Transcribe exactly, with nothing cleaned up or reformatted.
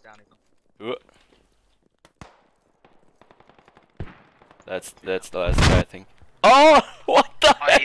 down even. Ooh. That's that's the last guy, I think. Oh, what the Oh, heck?